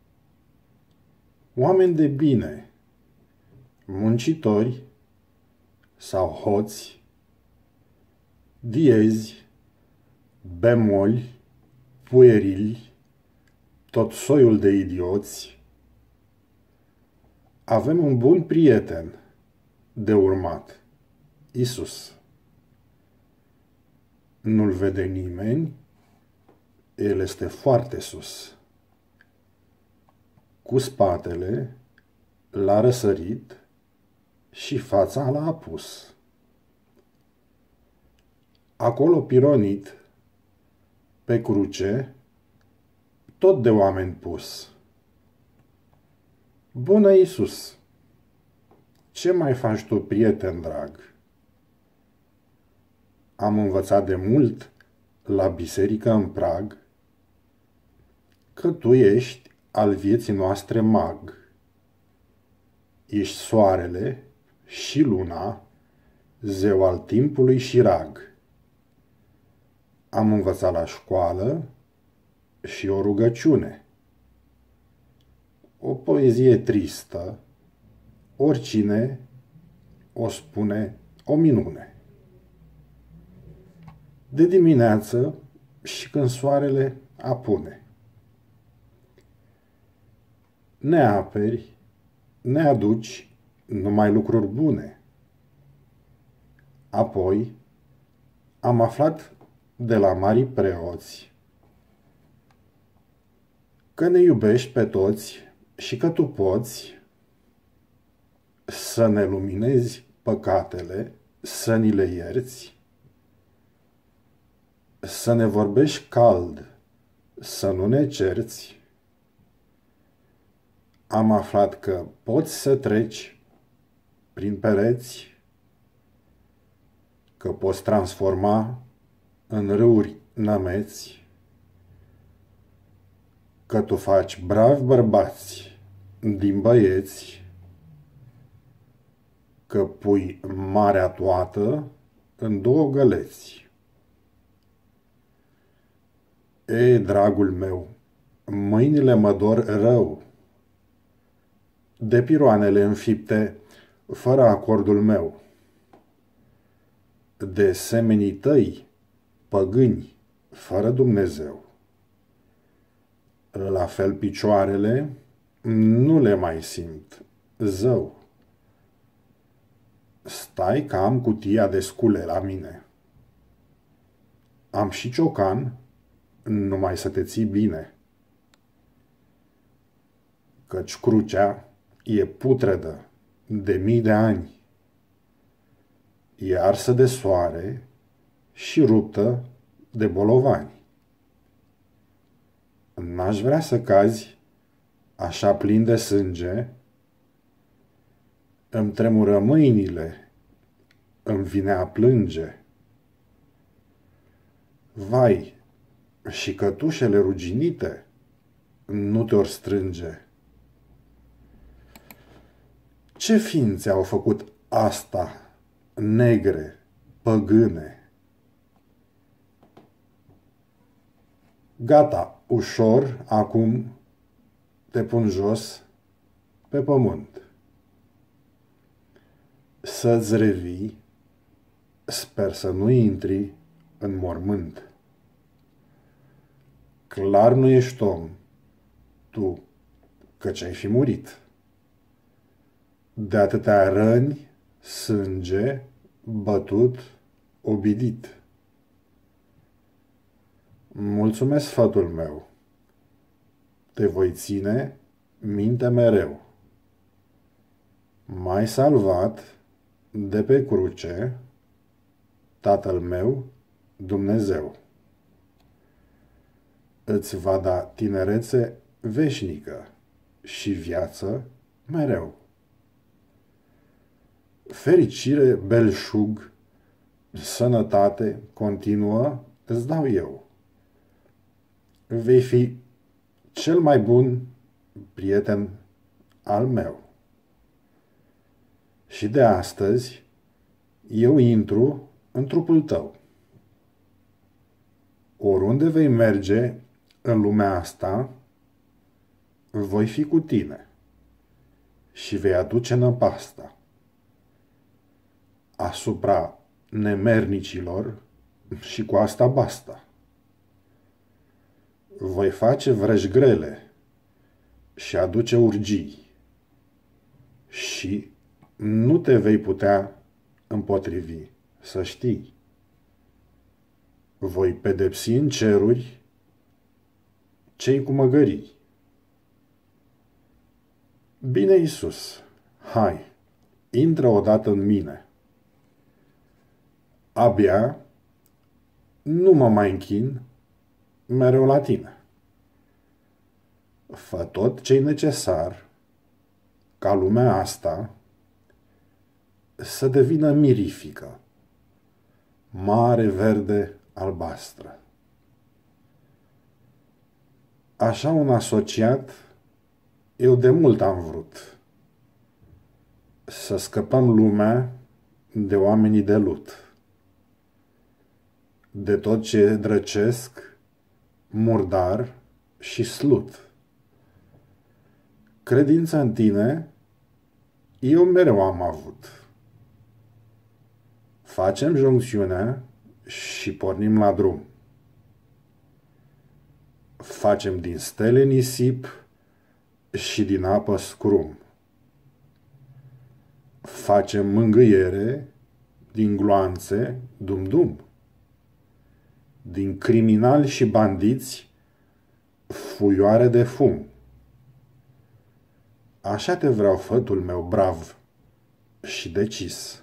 oameni de bine, muncitori sau hoți, diezi, bemoli, puerili, tot soiul de idioți, avem un bun prieten de urmat, Isus. Nu-l vede nimeni, el este foarte sus. Cu spatele l-a răsărit și fața l-a apus. Acolo pironit, pe cruce, tot de oameni pus. Bună, Iisus! Ce mai faci tu, prieten drag? Am învățat de mult la biserică în prag că tu ești al vieții noastre mag. Ești soarele și luna, zeu al timpului și rag. Am învățat la școală și o rugăciune. O poezie tristă, oricine o spune o minune. De dimineață și când soarele apune. Ne aperi, ne aduci numai lucruri bune. Apoi am aflat de la marii preoți că ne iubești pe toți și că tu poți să ne luminezi păcatele, să ni le ierți, să ne vorbești cald, să nu ne cerți. Am aflat că poți să treci prin pereți, că poți transforma în râuri nămeți, că tu faci bravi bărbați din băieți, că pui marea toată în două găleți. E, dragul meu, mâinile mă dor rău de piroanele înfipte fără acordul meu, de semenii tăi păgâni fără Dumnezeu. La fel picioarele nu le mai simt zău. Stai că am cutia de scule la mine. Am și ciocan, numai să te ții bine. Căci crucea e putredă de mii de ani. E arsă de soare și ruptă de bolovani. N-aș vrea să cazi așa plin de sânge, îmi tremură mâinile, îmi vine a plânge. Vai, și cătușele ruginite nu te-or strânge. Ce ființe au făcut asta, negre, păgâne? Gata, ușor, acum te pun jos pe pământ. Să-ți revii, sper să nu intri în mormânt. Clar nu ești om, tu, căci ai fi murit. De atâtea răni, sânge, bătut, obidit. Mulțumesc, sfatul meu, te voi ține minte mereu. M-ai salvat de pe cruce, Tatăl meu, Dumnezeu. Îți va da tinerețe veșnică și viață mereu. Fericire, belșug, sănătate continuă îți dau eu. Vei fi cel mai bun prieten al meu. Și de astăzi eu intru în trupul tău. Oriunde vei merge în lumea asta, voi fi cu tine și vei aduce năpasta asupra nemernicilor și cu asta basta. Voi face vrăji grele și aduce urgii și nu te vei putea împotrivi, să știi. Voi pedepsi în ceruri cei cu măgării. Bine, Iisus, hai, intră odată în mine. Abia nu mă mai închin mereu la tine. Fă tot ce-i necesar ca lumea asta să devină mirifică, mare, verde, albastră. Așa un asociat eu de mult am vrut, să scăpăm lumea de oamenii de lut, de tot ce drăcesc, murdar și slut. Credința în tine eu mereu am avut. Facem joncțiunea și pornim la drum. Facem din stele nisip și din apă scrum. Facem mângâiere din gloanțe dum-dum. Din criminali și bandiți fuioare de fum. Așa te vreau, fătul meu brav și decis.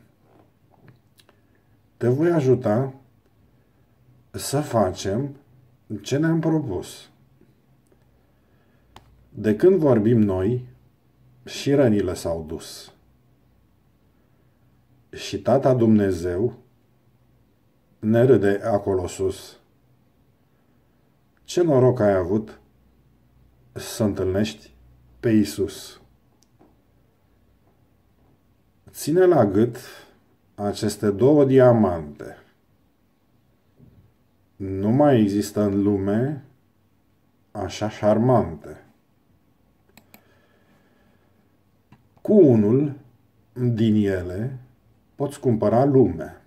Te voi ajuta să facem ce ne-am propus. De când vorbim noi, și rănile s-au dus. Și Tata Dumnezeu ne râde acolo sus. Ce noroc ai avut să întâlnești pe Iisus. Ține la gât aceste două diamante. Nu mai există în lume așa șarmante. Cu unul din ele poți cumpăra lume.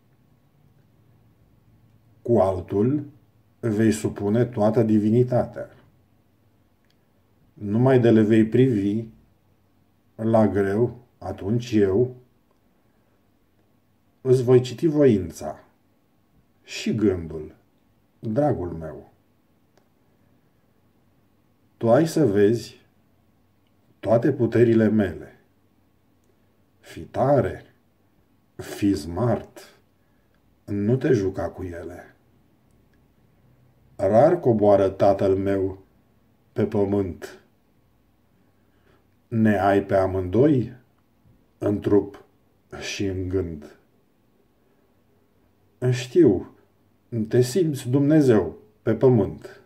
Cu altul vei supune toată divinitatea. Numai de le vei privi la greu, atunci eu îți voi citi voința și gândul, dragul meu. Tu ai să vezi toate puterile mele. Fii tare, fii smart, nu te juca cu ele. Rar coboară tatăl meu pe pământ. Ne ai pe amândoi în trup și în gând. Știu, te simți Dumnezeu pe pământ.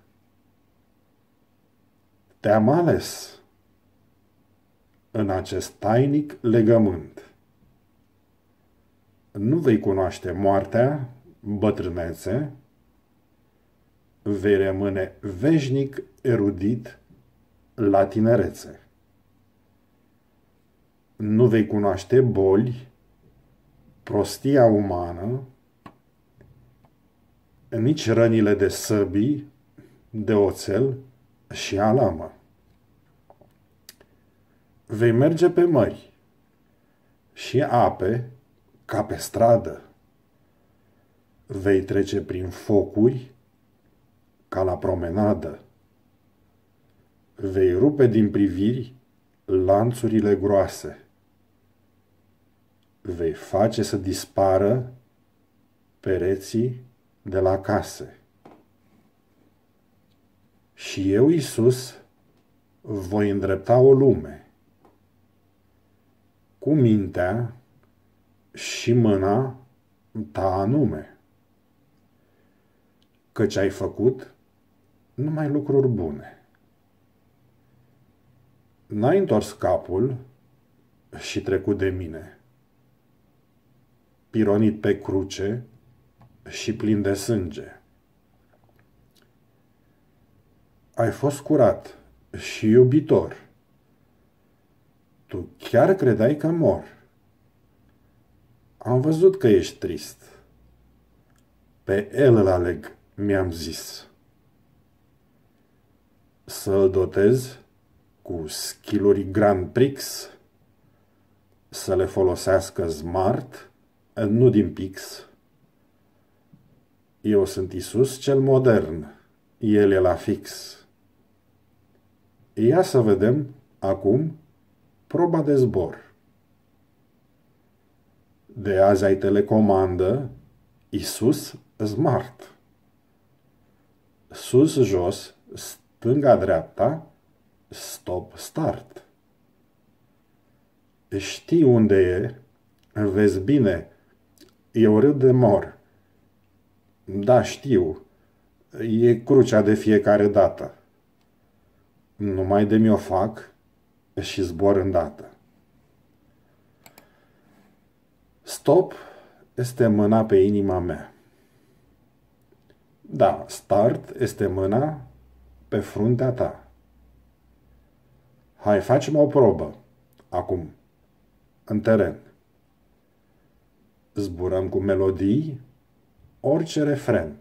Te-am ales în acest tainic legământ. Nu vei cunoaște moartea, bătrânețe, vei rămâne veșnic erudit la tinerețe. Nu vei cunoaște boli, prostia umană, nici rănile de săbii, de oțel și alamă. Vei merge pe mări și ape ca pe stradă. Vei trece prin focuri ca la promenadă. Vei rupe din priviri lanțurile groase. Vei face să dispară pereții de la case. Și eu, Iisus, voi îndrepta o lume cu mintea și mâna ta anume, căci ai făcut numai lucruri bune. N-ai întors capul și trecut de mine. pironit pe cruce și plin de sânge. Ai fost curat și iubitor. Tu chiar credeai că mor. Am văzut că ești trist. Pe el îl aleg, mi-am zis. Să-l dotez cu skill-uri Grand Prix, să le folosească smart, nu din pix. Eu sunt Isus cel modern, el e la fix. Ia să vedem acum proba de zbor. De azi ai telecomandă Isus Smart. Sus-jos, stânga-dreapta, stop-start. Știi unde e, vezi bine, eu râd de mor. Da, știu, e crucea de fiecare dată. Numai de mi-o fac și zbor îndată. Stop este mâna pe inima mea. Da, start este mâna pe fruntea ta. Hai, facem o probă, acum, în teren. Zburăm cu melodii, orice refren.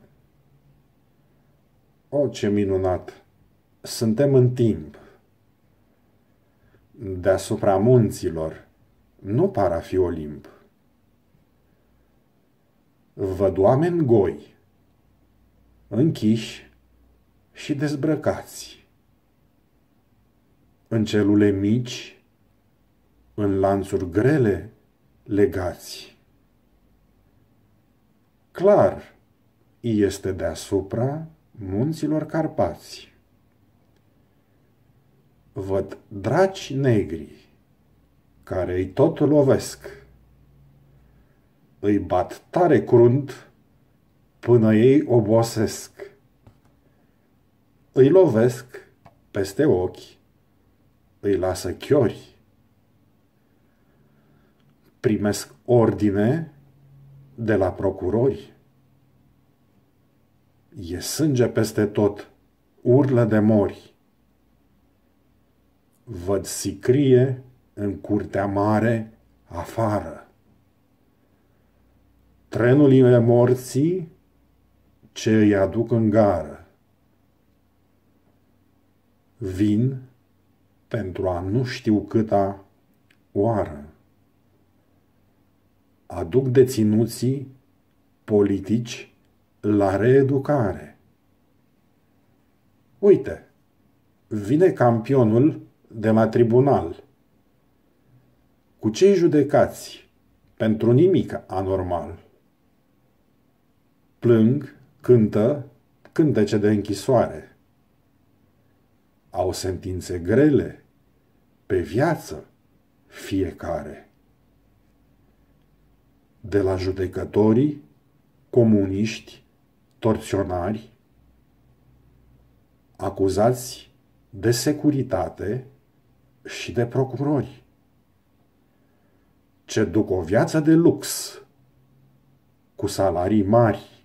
O, ce minunat! Suntem în timp. Deasupra munților nu par a fi Olimp. Văd oameni goi, închiși și dezbrăcați, în celule mici, în lanțuri grele legați. Clar, este deasupra munților Carpați. Văd draci negri care îi tot lovesc. Îi bat tare crunt până ei obosesc. Îi lovesc peste ochi, îi lasă chiori. Primesc ordine de la procurori. E sânge peste tot, urlă de mori. Văd sicrie în curtea mare afară. Trenurile morții ce îi aduc în gară. Vin pentru a nu știu câta oară. Aduc deținuții politici la reeducare. Uite, vine campionul de la tribunal. Cu cei judecați pentru nimic anormal. Plâng, cântă, cântece de închisoare. Au sentințe grele, pe viață fiecare. De la judecătorii, comuniști, torționari, acuzați de securitate și de procurori, ce duc o viață de lux, cu salarii mari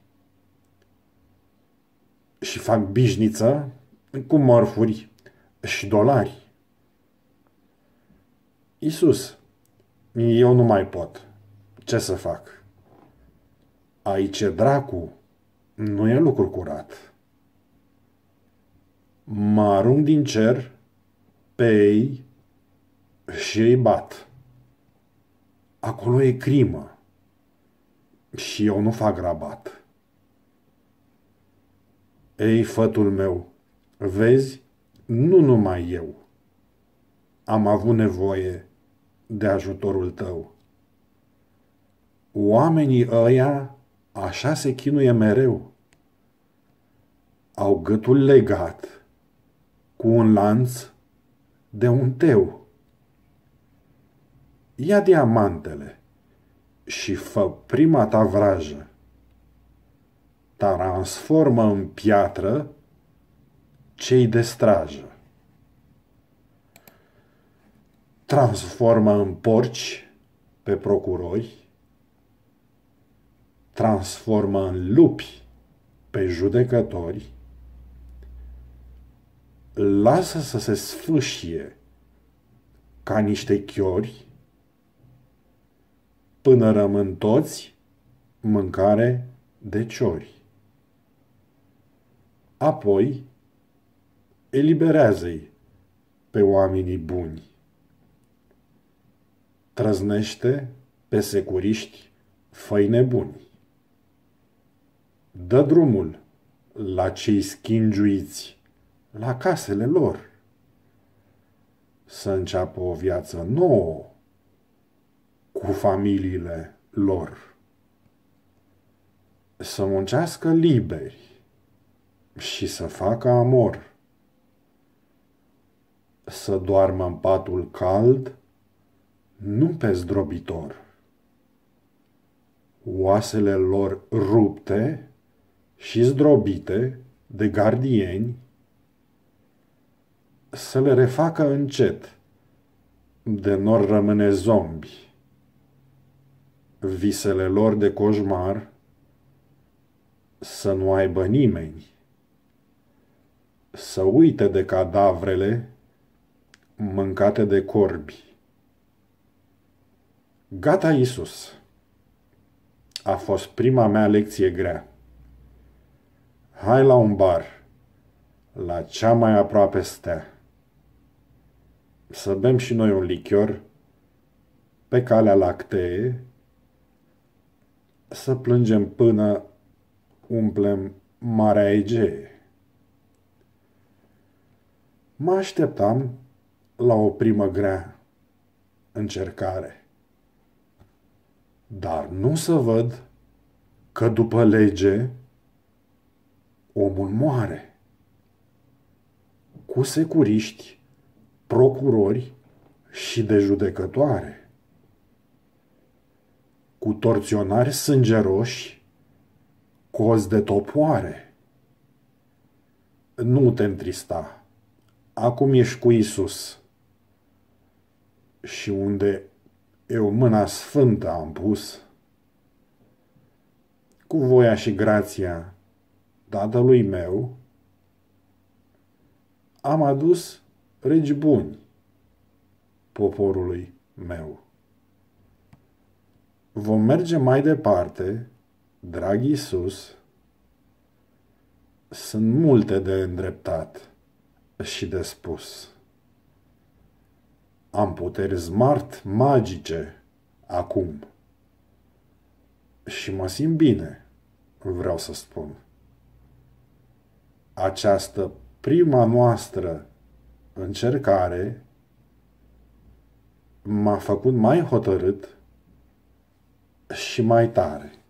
și fac bișniță cu mărfuri și dolari. Iisus, eu nu mai pot. Ce să fac? Aici e dracu, nu e lucru curat. Mă arunc din cer pe ei și îi bat. Acolo e crimă și eu nu fac rabat. Ei, fătul meu, vezi, nu numai eu am avut nevoie de ajutorul tău. Oamenii ăia așa se chinuie mereu. Au gâtul legat cu un lanț de un teu. Ia diamantele și fă prima ta vrajă. Transformă în piatră cei de strajă. Transformă în porci pe procurori transformă în lupi pe judecători, lasă să se sfâșie ca niște chiori, până rămân toți mâncare de ciori. Apoi eliberează-i pe oamenii buni. Trăznește pe securiști făi nebuni. Dă drumul la cei schingiuiți la casele lor, să înceapă o viață nouă cu familiile lor. Să muncească liberi și să facă amor. Să doarmă în patul cald, nu pe zdrobitor. Oasele lor rupte și zdrobite de gardieni să le refacă încet, de nor rămâne zombi. Visele lor de coșmar să nu aibă nimeni. Să uite de cadavrele mâncate de corbi. Gata, Iisus! A fost prima mea lecție grea. Hai la un bar, la cea mai aproape stea. Să bem și noi un lichior pe calea lactee, să plângem până umplem Marea Egee. Mă așteptam la o primă grea încercare, dar nu să văd că după lege omul moare. Cu securiști, procurori și de judecătoare, cu torționari sângeroși, cozi de topoare. Nu te întrista, acum ești cu Iisus. Și unde eu mâna sfântă am pus, cu voia și grația Tatălui meu, am adus regi buni poporului meu. Vom merge mai departe, drag Iisus, sunt multe de îndreptat și de spus. Am puteri smart magice acum și mă simt bine, vreau să spun. Această prima noastră încercare m-a făcut mai hotărât și mai tare.